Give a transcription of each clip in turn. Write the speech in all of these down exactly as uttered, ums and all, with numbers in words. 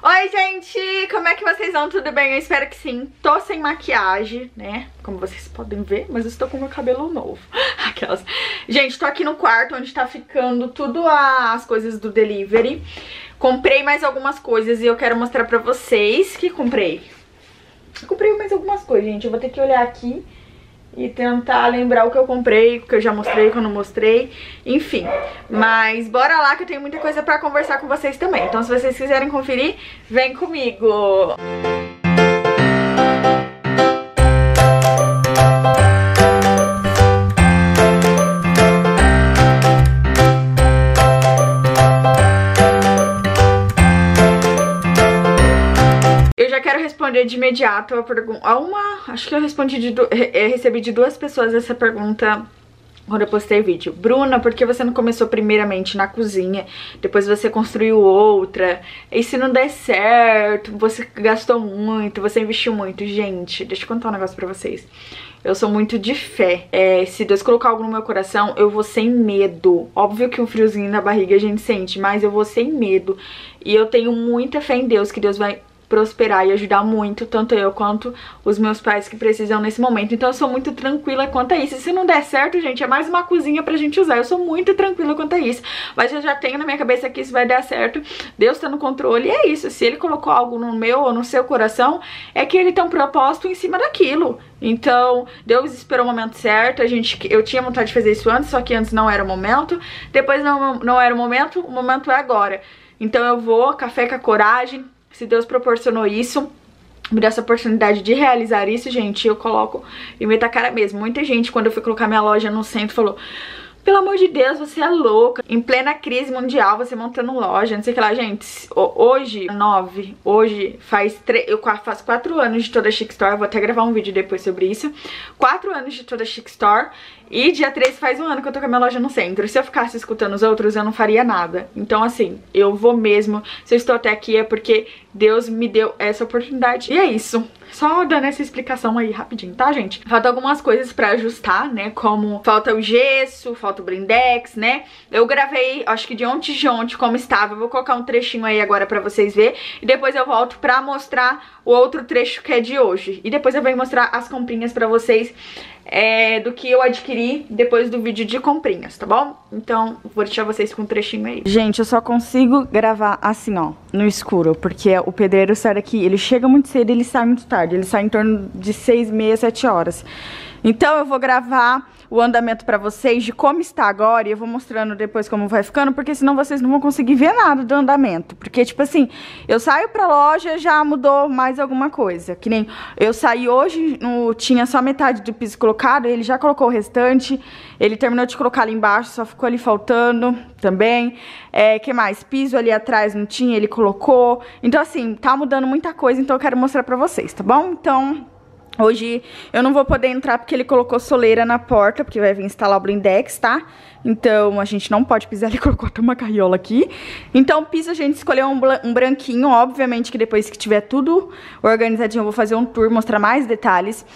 Oi, gente! Como é que vocês vão? Tudo bem? Eu espero que sim. Tô sem maquiagem, né? Como vocês podem ver, mas eu estou com meu cabelo novo. Aquelas... Gente, tô aqui no quarto onde tá ficando tudo as coisas do delivery. Comprei mais algumas coisas e eu quero mostrar pra vocês que comprei. Eu comprei mais algumas coisas, gente. Eu vou ter que olhar aqui e tentar lembrar o que eu comprei, o que eu já mostrei, o que eu não mostrei, enfim. Mas bora lá que eu tenho muita coisa pra conversar com vocês também. Então se vocês quiserem conferir, vem comigo! Quero responder de imediato a pergunta. A uma. Acho que eu respondi de. Du... Recebi de duas pessoas essa pergunta quando eu postei o vídeo. Bruna, por que você não começou primeiramente na cozinha? Depois você construiu outra. E se não der certo, você gastou muito, você investiu muito. Gente, deixa eu contar um negócio pra vocês. Eu sou muito de fé. É, se Deus colocar algo no meu coração, eu vou sem medo. Óbvio que um friozinho na barriga a gente sente, mas eu vou sem medo. E eu tenho muita fé em Deus, que Deus vai prosperar e ajudar muito, tanto eu quanto os meus pais que precisam nesse momento. Então eu sou muito tranquila quanto a isso. E se não der certo, gente, é mais uma cozinha pra gente usar. Eu sou muito tranquila quanto a isso. Mas eu já tenho na minha cabeça que isso vai dar certo. Deus tá no controle e é isso. Se Ele colocou algo no meu ou no seu coração, é que Ele tem um propósito em cima daquilo. Então, Deus esperou o momento certo. A gente, eu tinha vontade de fazer isso antes, só que antes não era o momento. Depois não, não era o momento, o momento é agora. Então eu vou, café com a coragem. Se Deus proporcionou isso, me dá essa oportunidade de realizar isso, gente, eu coloco e meto a cara mesmo. Muita gente, quando eu fui colocar minha loja no centro, falou: pelo amor de Deus, você é louca. Em plena crise mundial, você montando loja, não sei o que lá. Gente, hoje, nove, hoje faz tre... eu faço quatro anos de Toda Chic Store. Vou até gravar um vídeo depois sobre isso. Quatro anos de Toda Chic Store. E dia três faz um ano que eu tô com a minha loja no centro. Se eu ficasse escutando os outros, eu não faria nada. Então, assim, eu vou mesmo. Se eu estou até aqui é porque Deus me deu essa oportunidade. E é isso. Só dando essa explicação aí rapidinho, tá, gente? Falta algumas coisas pra ajustar, né? Como falta o gesso, falta o blindex, né? Eu gravei, acho que de ontem de ontem, como estava. Eu vou colocar um trechinho aí agora pra vocês verem. E depois eu volto pra mostrar o outro trecho que é de hoje. E depois eu venho mostrar as comprinhas pra vocês. É, do que eu adquiri depois do vídeo de comprinhas, tá bom? Então, vou deixar vocês com um trechinho aí. Gente, eu só consigo gravar assim, ó, no escuro, porque o pedreiro sai daqui, ele chega muito cedo e ele sai muito tarde. Ele sai em torno de seis, meia, sete horas. Então, eu vou gravar o andamento pra vocês de como está agora e eu vou mostrando depois como vai ficando, porque senão vocês não vão conseguir ver nada do andamento. Porque, tipo assim, eu saio pra loja, já mudou mais alguma coisa. Que nem eu saí hoje, no, tinha só metade do piso colocado, ele já colocou o restante, ele terminou de colocar ali embaixo, só ficou ali faltando também. É, que mais? Piso ali atrás não tinha, ele colocou. Então, assim, tá mudando muita coisa, então eu quero mostrar pra vocês, tá bom? Então... hoje eu não vou poder entrar porque ele colocou soleira na porta, porque vai vir instalar o blindex, tá? Então a gente não pode pisar, ele colocou até uma carriola aqui. Então o piso a gente escolheu um, um branquinho, obviamente que depois que tiver tudo organizadinho eu vou fazer um tour, mostrar mais detalhes.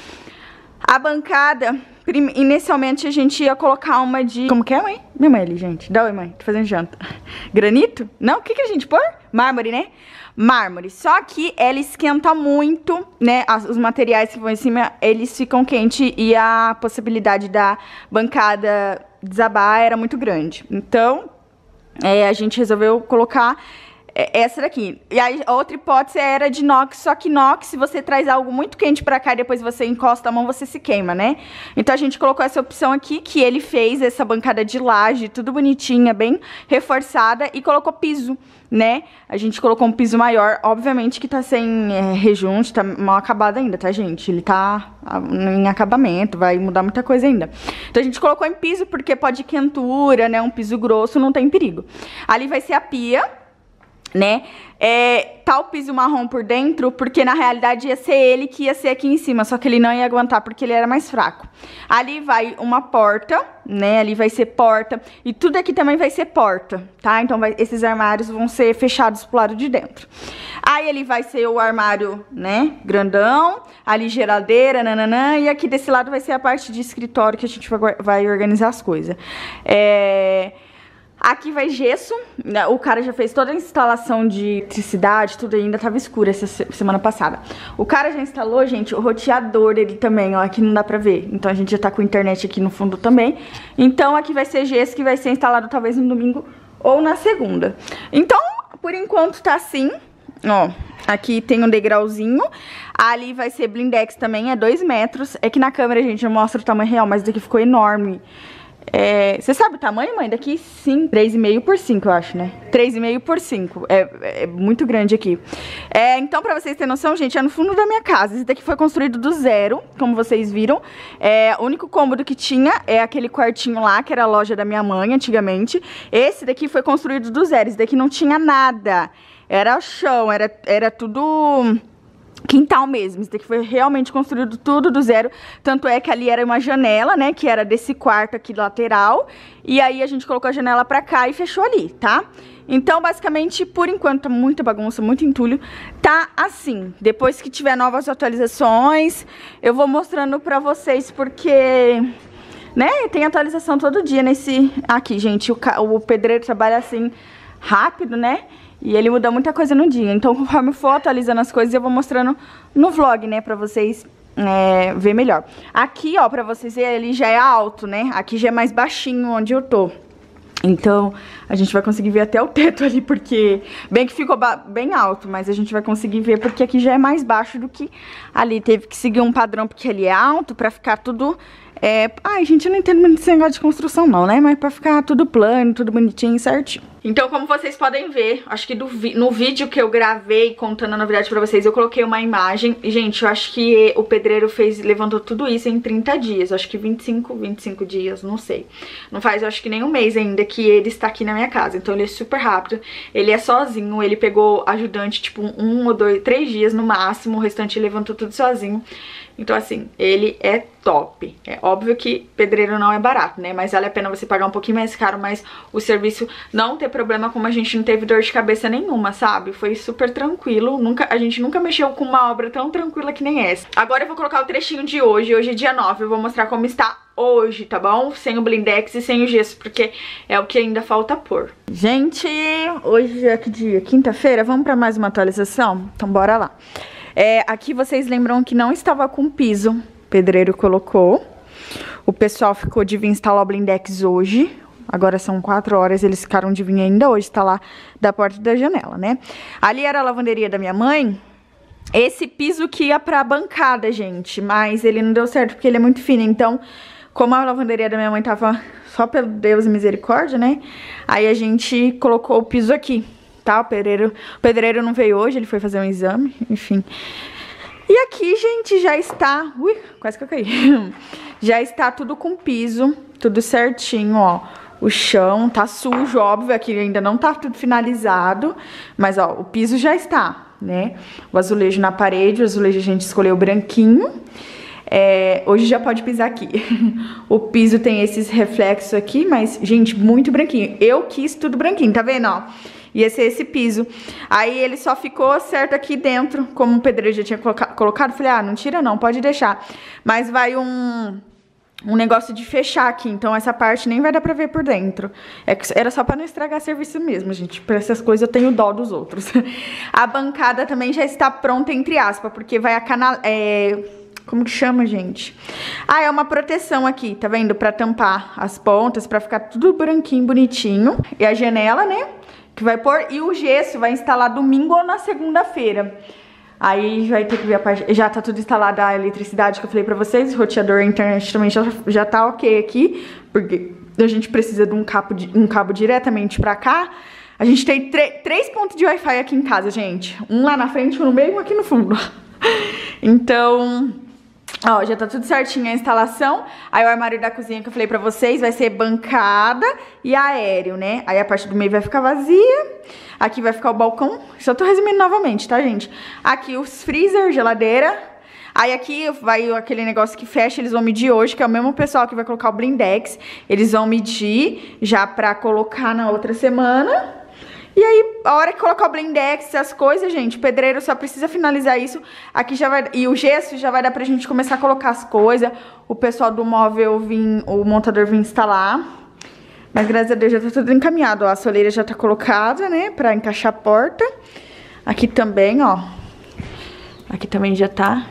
A bancada, inicialmente a gente ia colocar uma de... como que é, mãe? Minha mãe ali, gente. Dá oi, mãe. Tô fazendo janta. Granito? Não? O que que a gente pôr? Mármore, né? Mármore. Só que ela esquenta muito, né? As, os materiais que vão em cima, eles ficam quentes e a possibilidade da bancada desabar era muito grande. Então, é, a gente resolveu colocar... essa daqui. E aí, a outra hipótese era de inox, só que inox, se você traz algo muito quente pra cá e depois você encosta a mão, você se queima, né? Então a gente colocou essa opção aqui, que ele fez, essa bancada de laje, tudo bonitinha, bem reforçada, e colocou piso, né? A gente colocou um piso maior, obviamente que tá sem é, rejunte, tá mal acabado ainda, tá, gente? Ele tá em acabamento, vai mudar muita coisa ainda. Então a gente colocou em piso, porque pode quentura, né? Um piso grosso, não tem perigo. Ali vai ser a pia, né? É, tá o piso marrom por dentro, porque na realidade ia ser ele que ia ser aqui em cima, só que ele não ia aguentar porque ele era mais fraco. Ali vai uma porta, né? Ali vai ser porta, e tudo aqui também vai ser porta, tá? Então vai, esses armários vão ser fechados pro lado de dentro. Aí ele vai ser o armário, né? Grandão, ali geladeira, nananã, e aqui desse lado vai ser a parte de escritório que a gente vai, vai organizar as coisas. É... Aqui vai gesso, o cara já fez toda a instalação de eletricidade, tudo ainda tava escuro essa semana passada. O cara já instalou, gente, o roteador dele também, ó, aqui não dá pra ver. Então a gente já tá com internet aqui no fundo também. Então aqui vai ser gesso que vai ser instalado talvez no domingo ou na segunda. Então, por enquanto tá assim, ó. Aqui tem um degrauzinho, ali vai ser blindex também, é dois metros. É que na câmera, gente, eu mostro o tamanho real, mas daqui ficou enorme. É, você sabe o tamanho, mãe? Daqui sim, três e meio por cinco, eu acho, né? três e meio por cinco, é, é muito grande aqui. É, então, pra vocês terem noção, gente, é no fundo da minha casa. Esse daqui foi construído do zero, como vocês viram. É, o único cômodo que tinha é aquele quartinho lá, que era a loja da minha mãe, antigamente. Esse daqui foi construído do zero, esse daqui não tinha nada. Era chão, era, era tudo... quintal mesmo, isso daqui foi realmente construído tudo do zero, tanto é que ali era uma janela, né, que era desse quarto aqui lateral, e aí a gente colocou a janela pra cá e fechou ali, tá? Então, basicamente, por enquanto, tá muita bagunça, muito entulho, tá assim. Depois que tiver novas atualizações, eu vou mostrando pra vocês, porque, né, tem atualização todo dia nesse... Aqui, gente, o, ca... o pedreiro trabalha assim, rápido, né? E ele muda muita coisa no dia. Então, conforme eu for atualizando as coisas, eu vou mostrando no vlog, né? Pra vocês é, ver melhor. Aqui, ó, pra vocês verem, ele já é alto, né? Aqui já é mais baixinho onde eu tô. Então, a gente vai conseguir ver até o teto ali, porque... Bem que ficou bem alto, mas a gente vai conseguir ver porque aqui já é mais baixo do que ali. Teve que seguir um padrão porque ali é alto pra ficar tudo... É... Ai, gente, eu não entendo muito esse negócio de construção não, né? Mas pra ficar tudo plano, tudo bonitinho e certinho. Então, como vocês podem ver, acho que do vi no vídeo que eu gravei contando a novidade pra vocês, eu coloquei uma imagem. E, gente, eu acho que o pedreiro fez, levantou tudo isso em trinta dias. Eu acho que vinte e cinco, vinte e cinco dias, não sei. Não faz, eu acho que nem um mês ainda que ele está aqui na minha casa. Então, ele é super rápido. Ele é sozinho, ele pegou ajudante, tipo, um ou dois, três dias no máximo. O restante ele levantou tudo sozinho. Então, assim, ele é top. É óbvio que pedreiro não é barato, né? Mas vale a pena você pagar um pouquinho mais caro, mas o serviço não ter problema, como a gente não teve dor de cabeça nenhuma, sabe? Foi super tranquilo. Nunca, a gente nunca mexeu com uma obra tão tranquila que nem essa. Agora eu vou colocar o trechinho de hoje. Hoje é dia nove. Eu vou mostrar como está hoje, tá bom? Sem o blindex e sem o gesso, porque é o que ainda falta pôr. Gente, hoje é que dia? Quinta-feira? Vamos pra mais uma atualização? Então bora lá. É, aqui vocês lembram que não estava com piso, o pedreiro colocou. O pessoal ficou de vir instalar o blindex hoje. Agora são quatro horas, eles ficaram de vir ainda hoje instalar da porta da janela, né? Ali era a lavanderia da minha mãe. Esse piso que ia pra bancada, gente, mas ele não deu certo porque ele é muito fino. Então, como a lavanderia da minha mãe tava só pelo Deus e misericórdia, né? Aí a gente colocou o piso aqui. Tá, o pedreiro, o pedreiro não veio hoje, ele foi fazer um exame, enfim. E aqui, gente, já está... Ui, quase que eu caí. Já está tudo com piso, tudo certinho, ó. O chão tá sujo, óbvio, aqui ainda não tá tudo finalizado. Mas, ó, o piso já está, né? O azulejo na parede, o azulejo a gente escolheu branquinho. É, hoje já pode pisar aqui. O piso tem esses reflexos aqui, mas, gente, muito branquinho. Eu quis tudo branquinho, tá vendo, ó? Ia ser esse piso. Aí ele só ficou certo aqui dentro, como o pedreiro já tinha coloca colocado. Falei, ah, não tira não, pode deixar. Mas vai um, um negócio de fechar aqui, então essa parte nem vai dar pra ver por dentro. É que era só pra não estragar serviço mesmo, gente. Pra essas coisas eu tenho dó dos outros. A bancada também já está pronta, entre aspas, porque vai a canal... É... Como que chama, gente? Ah, é uma proteção aqui, tá vendo? Pra tampar as pontas, pra ficar tudo branquinho, bonitinho. E a janela, né? Que vai pôr, e o gesso vai instalar domingo ou na segunda-feira. Aí vai ter que ver a parte... Já tá tudo instalado a eletricidade que eu falei pra vocês. O roteador, a internet também já, já tá ok aqui. Porque a gente precisa de um cabo, de, um cabo diretamente pra cá. A gente tem três pontos de Wi-Fi aqui em casa, gente. Um lá na frente, um no meio e um aqui no fundo. Então... Ó, já tá tudo certinho a instalação. Aí o armário da cozinha que eu falei pra vocês vai ser bancada e aéreo, né? Aí a parte do meio vai ficar vazia. Aqui vai ficar o balcão. Só tô resumindo novamente, tá, gente? Aqui os freezer, geladeira. Aí aqui vai aquele negócio que fecha, eles vão medir hoje, que é o mesmo pessoal que vai colocar o blindex. Eles vão medir já pra colocar na outra semana. E aí, a hora que colocar o blindex, essas coisas, gente, o pedreiro só precisa finalizar isso. Aqui já vai... E o gesso já vai dar pra gente começar a colocar as coisas. O pessoal do móvel vir... O montador vir instalar. Mas graças a Deus já tá tudo encaminhado, ó. A soleira já tá colocada, né, pra encaixar a porta. Aqui também, ó. Aqui também já tá.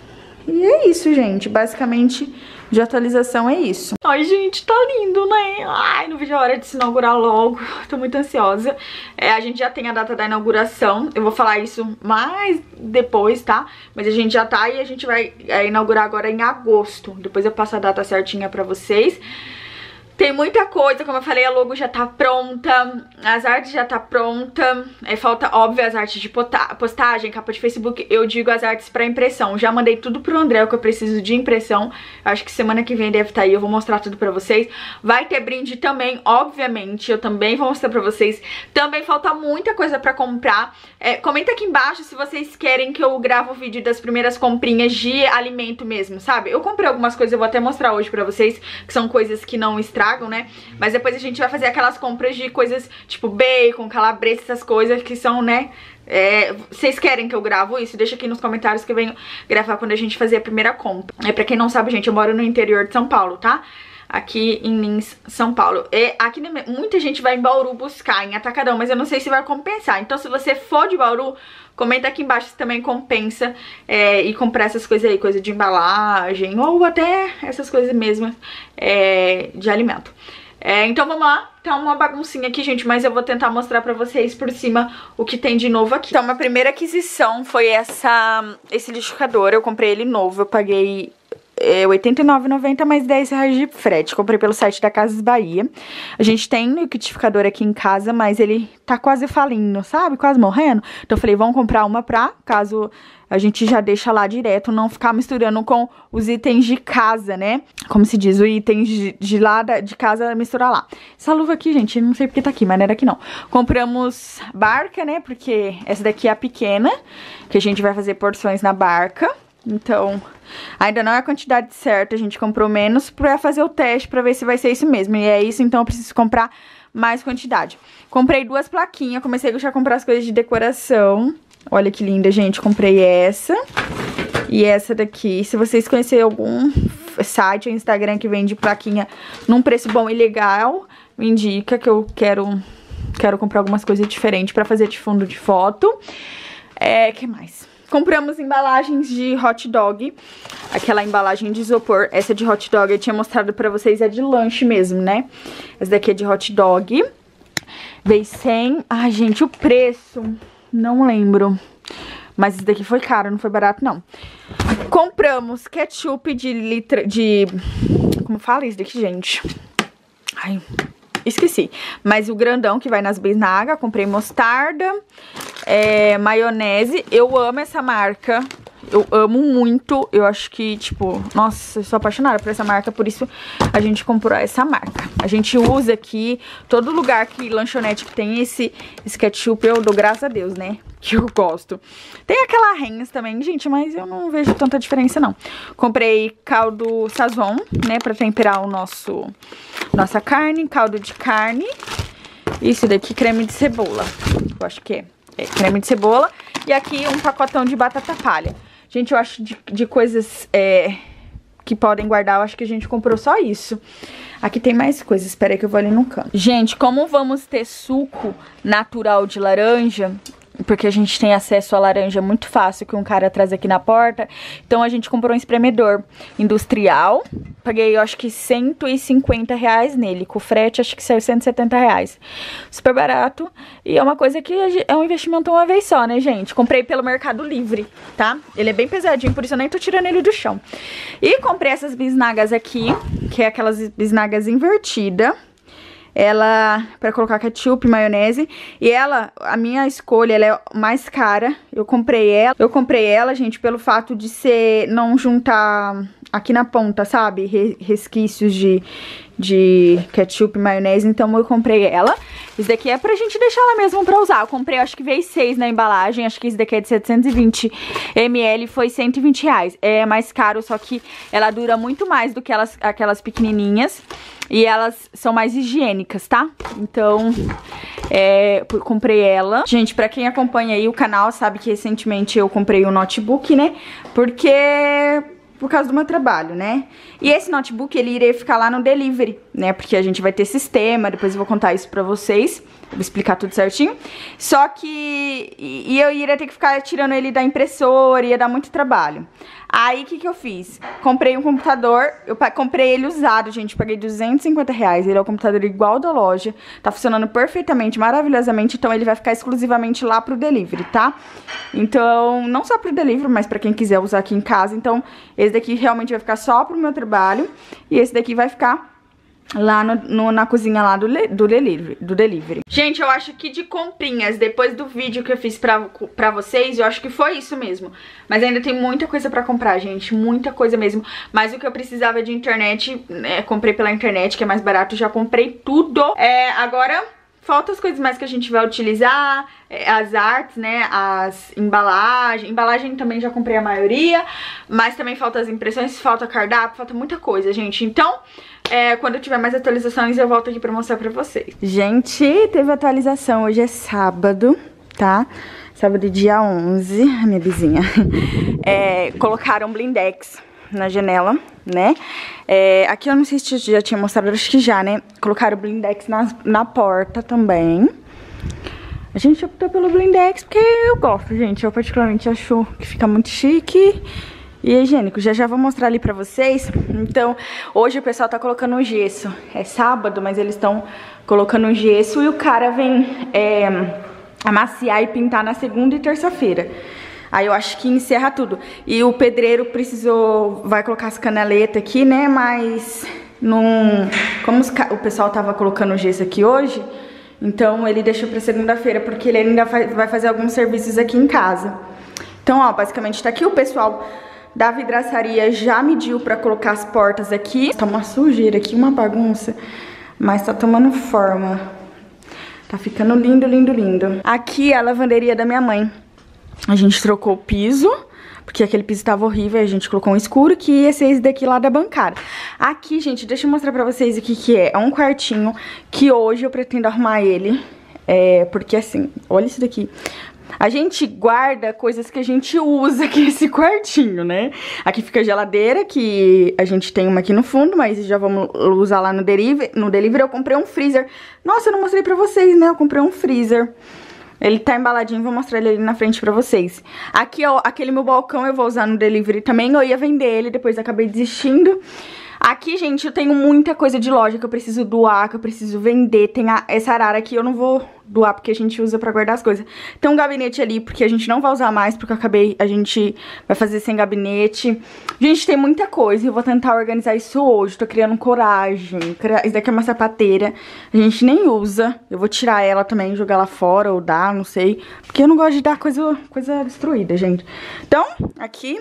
E é isso, gente. Basicamente, de atualização é isso. Ai, gente, tá lindo, né? Ai, não vejo a hora de se inaugurar logo. Tô muito ansiosa. É, a gente já tem a data da inauguração. Eu vou falar isso mais depois, tá? Mas a gente já tá e a gente vai é, inaugurar agora em agosto. Depois eu passo a data certinha pra vocês. Tem muita coisa, como eu falei, a logo já tá pronta, as artes já tá pronta, é, falta, óbvio, as artes de postagem, capa de Facebook, eu digo as artes pra impressão. Já mandei tudo pro André, o que eu preciso de impressão, acho que semana que vem deve estar aí, eu vou mostrar tudo pra vocês. Vai ter brinde também, obviamente, eu também vou mostrar pra vocês. Também falta muita coisa pra comprar. É, comenta aqui embaixo se vocês querem que eu grave o vídeo das primeiras comprinhas de alimento mesmo, sabe? Eu comprei algumas coisas, eu vou até mostrar hoje pra vocês, que são coisas que não estragam, né? Mas depois a gente vai fazer aquelas compras de coisas tipo bacon, calabresa, essas coisas que são, né? É, vocês querem que eu gravo isso? Deixa aqui nos comentários que eu venho gravar quando a gente fazer a primeira compra. É, pra quem não sabe, gente, eu moro no interior de São Paulo, tá? Aqui em Lins, São Paulo. E aqui muita gente vai em Bauru buscar em atacadão, mas eu não sei se vai compensar. Então se você for de Bauru, comenta aqui embaixo se também compensa é, e comprar essas coisas aí, coisa de embalagem ou até essas coisas mesmo é, de alimento. É, então vamos lá, tá uma baguncinha aqui, gente, mas eu vou tentar mostrar pra vocês por cima o que tem de novo aqui. Então, a primeira aquisição foi essa, esse liquidificador, eu comprei ele novo, eu paguei é, oitenta e nove reais e noventa centavos mais dez reais de frete. Comprei pelo site da Casas Bahia. A gente tem um liquidificador aqui em casa, mas ele tá quase falindo, sabe? Quase morrendo. Então eu falei, vamos comprar uma pra caso a gente já deixa lá direto, não ficar misturando com os itens de casa, né? Como se diz, o item de, de lá da, de casa misturar lá. Essa luva aqui, gente, não sei porque tá aqui, mas não era aqui não. Compramos barca, né? Porque essa daqui é a pequena, que a gente vai fazer porções na barca. Então, ainda não é a quantidade certa, a gente comprou menos pra fazer o teste, pra ver se vai ser isso mesmo. E é isso, então eu preciso comprar mais quantidade. Comprei duas plaquinhas, comecei a já comprar as coisas de decoração. Olha que linda, gente, comprei essa e essa daqui. Se vocês conhecerem algum site ou Instagram que vende plaquinha num preço bom e legal, me indica que eu quero, quero comprar algumas coisas diferentes pra fazer de fundo de foto. É, que mais? Compramos embalagens de hot dog, aquela embalagem de isopor. Essa de hot dog eu tinha mostrado pra vocês, é de lanche mesmo, né? Essa daqui é de hot dog. Veio cem... Ai, gente, o preço... Não lembro. Mas isso daqui foi caro, não foi barato, não. Compramos ketchup de litra... De... Como fala isso daqui, gente? Ai... Esqueci. Mas o grandão que vai nas bisnagas. Comprei mostarda, é, maionese. Eu amo essa marca. Eu amo muito. Eu acho que, tipo... Nossa, eu sou apaixonada por essa marca. Por isso a gente comprou essa marca. A gente usa aqui. Todo lugar que lanchonete que tem esse, esse ketchup, eu dou graças a Deus, né? Que eu gosto. Tem aquela Heinz também, gente, mas eu não vejo tanta diferença, não. Comprei caldo Sazon, né? Pra temperar o nosso... Nossa carne, caldo de carne. Isso daqui, creme de cebola. Eu acho que é. É creme de cebola. E aqui um pacotão de batata palha. Gente, eu acho de, de coisas é, que podem guardar, eu acho que a gente comprou só isso. Aqui tem mais coisas, espera aí que eu vou ali no canto. Gente, como vamos ter suco natural de laranja... Porque a gente tem acesso à laranja muito fácil, que um cara traz aqui na porta. Então a gente comprou um espremedor industrial. Paguei, eu acho que cento e cinquenta reais nele. Com frete, acho que saiu cento e setenta reais. Super barato. E é uma coisa que é um investimento uma vez só, né, gente? Comprei pelo Mercado Livre, tá? Ele é bem pesadinho, por isso eu nem tô tirando ele do chão. E comprei essas bisnagas aqui, que é aquelas bisnagas invertidas. Ela, pra colocar ketchup, maionese. E ela, a minha escolha, ela é mais cara. Eu comprei ela. Eu comprei ela, gente, pelo fato de ser, não juntar aqui na ponta, sabe? Re, resquícios de, de ketchup, maionese. Então eu comprei ela. Isso daqui é pra gente deixar ela mesmo pra usar. Eu comprei, acho que veio seis na embalagem. Acho que esse daqui é de setecentos e vinte mililitros. Foi cento e vinte reais. É mais caro, só que ela dura muito mais do que elas, aquelas pequenininhas. E elas são mais higiênicas, tá? Então, é, comprei ela. Gente, pra quem acompanha aí o canal, sabe que recentemente eu comprei um notebook, né? Porque... Por causa do meu trabalho, né? E esse notebook, ele iria ficar lá no delivery. né? Porque a gente vai ter sistema, depois eu vou contar isso pra vocês, vou explicar tudo certinho. Só que... E eu iria ter que ficar tirando ele da impressora, ia dar muito trabalho. Aí, o que que eu fiz? Comprei um computador, eu comprei ele usado, gente, paguei duzentos e cinquenta reais, ele é um computador igual da loja, tá funcionando perfeitamente, maravilhosamente, então ele vai ficar exclusivamente lá pro delivery, tá? Então, não só pro delivery, mas pra quem quiser usar aqui em casa, então esse daqui realmente vai ficar só pro meu trabalho, e esse daqui vai ficar lá no, no, na cozinha lá do, do, delivery, do delivery. Gente, eu acho que de comprinhas, depois do vídeo que eu fiz pra, pra vocês, eu acho que foi isso mesmo. Mas ainda tem muita coisa pra comprar, gente, muita coisa mesmo. Mas o que eu precisava de internet, né, comprei pela internet, que é mais barato, já comprei tudo. É, agora... Faltam as coisas mais que a gente vai utilizar, as artes, né, as embalagens. Embalagem também já comprei a maioria, mas também falta as impressões, falta cardápio, falta muita coisa, gente. Então, é, quando eu tiver mais atualizações, eu volto aqui pra mostrar pra vocês. Gente, teve atualização, hoje é sábado, tá? Sábado, dia onze, a minha vizinha. É, colocaram blindex na janela, né? É, aqui eu não sei se eu já tinha mostrado, acho que já, né? Colocaram o blindex na, na porta também. A gente optou pelo blindex porque eu gosto, gente. Eu particularmente acho que fica muito chique e higiênico. Já já vou mostrar ali pra vocês. Então, hoje o pessoal tá colocando um gesso. É sábado, mas eles estão colocando um gesso e o cara vem é, amaciar e pintar na segunda e terça-feira. Aí eu acho que encerra tudo. E o pedreiro precisou... Vai colocar as canaletas aqui, né? Mas... Num, como os, o pessoal tava colocando gesso aqui hoje... Então ele deixou pra segunda-feira. Porque ele ainda vai fazer alguns serviços aqui em casa. Então, ó, basicamente tá aqui. O pessoal da vidraçaria já mediu pra colocar as portas aqui. Tá uma sujeira aqui, uma bagunça. Mas tá tomando forma. Tá ficando lindo, lindo, lindo. Aqui é a lavanderia da minha mãe. A gente trocou o piso, porque aquele piso tava horrível, a gente colocou um escuro, que ia ser esse daqui lá da bancada. Aqui, gente, deixa eu mostrar pra vocês o que que é. É um quartinho que hoje eu pretendo arrumar ele, é, porque assim, olha isso daqui. A gente guarda coisas que a gente usa aqui nesse quartinho, né? Aqui fica a geladeira, que a gente tem uma aqui no fundo, mas já vamos usar lá no delivery. No delivery eu comprei um freezer. Nossa, eu não mostrei pra vocês, né? Eu comprei um freezer. Ele tá embaladinho, vou mostrar ele ali na frente pra vocês. Aqui, ó, aquele meu balcão eu vou usar no delivery também. Eu ia vender ele, depois acabei desistindo. Aqui, gente, eu tenho muita coisa de loja que eu preciso doar, que eu preciso vender. Tem a, essa arara aqui, eu não vou doar porque a gente usa pra guardar as coisas. Tem um gabinete ali, porque a gente não vai usar mais, porque eu acabei, a gente vai fazer sem gabinete. Gente, tem muita coisa e eu vou tentar organizar isso hoje. Tô criando coragem. Isso daqui é uma sapateira, a gente nem usa. Eu vou tirar ela também, jogar lá fora ou dar, não sei. Porque eu não gosto de dar coisa, coisa destruída, gente. Então, aqui...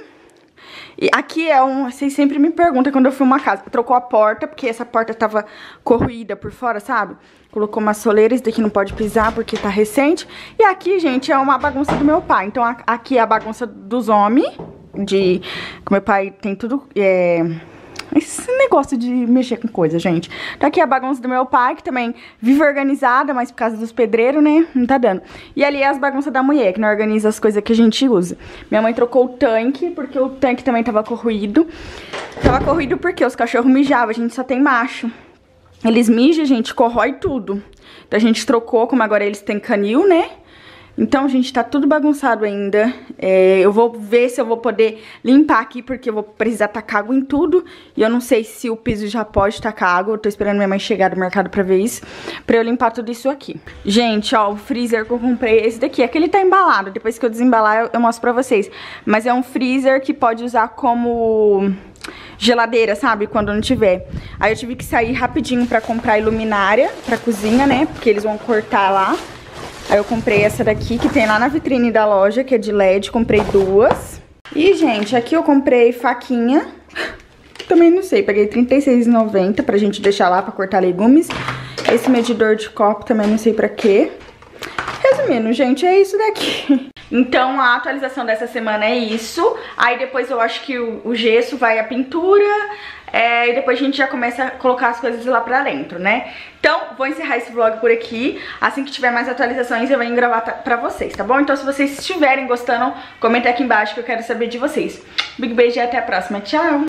E aqui é um... Vocês sempre me perguntam quando eu fui uma casa. Trocou a porta, porque essa porta tava corroída por fora, sabe? Colocou uma soleira, isso daqui não pode pisar porque tá recente. E aqui, gente, é uma bagunça do meu pai. Então, aqui é a bagunça dos homens. De... Que meu pai tem tudo... É... Esse negócio de mexer com coisa, gente. Então aqui é a bagunça do meu pai, que também vive organizada, mas por causa dos pedreiros, né, não tá dando. E ali é as bagunças da mulher, que não organiza as coisas que a gente usa. Minha mãe trocou o tanque, porque o tanque também tava corroído. Tava corroído porque os cachorros mijavam, a gente só tem macho. Eles mijam, gente, corrói tudo. Então a gente trocou, como agora eles têm canil, né? Então, gente, tá tudo bagunçado ainda. É, eu vou ver se eu vou poder limpar aqui, porque eu vou precisar tacar água em tudo. E eu não sei se o piso já pode tacar água. Eu tô esperando minha mãe chegar do mercado pra ver isso. Pra eu limpar tudo isso aqui. Gente, ó, o freezer que eu comprei é esse daqui. Aqui ele tá embalado. Depois que eu desembalar, eu, eu mostro pra vocês. Mas é um freezer que pode usar como... geladeira, sabe? Quando não tiver. Aí eu tive que sair rapidinho pra comprar iluminária pra cozinha, né? Porque eles vão cortar lá. Aí eu comprei essa daqui, que tem lá na vitrine da loja, que é de L E D, comprei duas. E, gente, aqui eu comprei faquinha, também não sei, paguei trinta e seis reais e noventa centavos pra gente deixar lá pra cortar legumes. Esse medidor de copo também não sei pra quê. Resumindo, gente, é isso daqui. Então, a atualização dessa semana é isso. Aí depois eu acho que o, o gesso vai a pintura... É, e depois a gente já começa a colocar as coisas lá pra dentro, né? Então, vou encerrar esse vlog por aqui. Assim que tiver mais atualizações, eu venho gravar pra vocês, tá bom? Então, se vocês estiverem gostando, comenta aqui embaixo que eu quero saber de vocês. Big beijo e até a próxima. Tchau!